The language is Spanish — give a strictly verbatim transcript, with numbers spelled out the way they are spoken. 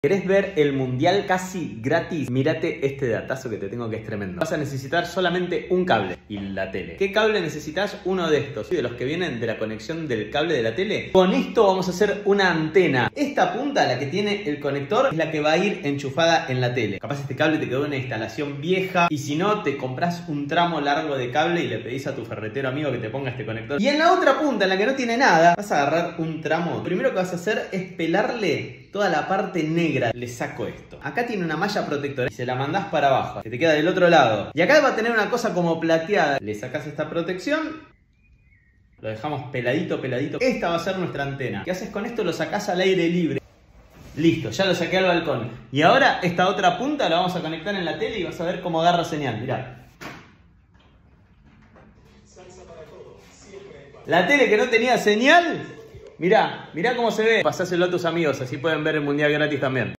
¿Querés ver el mundial casi gratis? Mírate este datazo que te tengo que es tremendo. Vas a necesitar solamente un cable y la tele. ¿Qué cable necesitas? Uno de estos, ¿sí? De los que vienen de la conexión del cable de la tele. Con esto vamos a hacer una antena. Esta punta, la que tiene el conector, es la que va a ir enchufada en la tele. Capaz este cable te quedó en una instalación vieja y si no, te compras un tramo largo de cable y le pedís a tu ferretero amigo que te ponga este conector. Y en la otra punta, en la que no tiene nada, vas a agarrar un tramo. Lo primero que vas a hacer es pelarle toda la parte negra. Le saco esto. Acá tiene una malla protectora y se la mandás para abajo, que te queda del otro lado. Y acá va a tener una cosa como plateada. Le sacás esta protección, lo dejamos peladito, peladito. Esta va a ser nuestra antena. ¿Qué haces con esto? Lo sacás al aire libre. Listo, ya lo saqué al balcón. Y ahora esta otra punta la vamos a conectar en la tele y vas a ver cómo agarra señal. Mirá. La tele que no tenía señal. Mirá, mirá cómo se ve. Pasáselo a tus amigos, así pueden ver el mundial gratis también.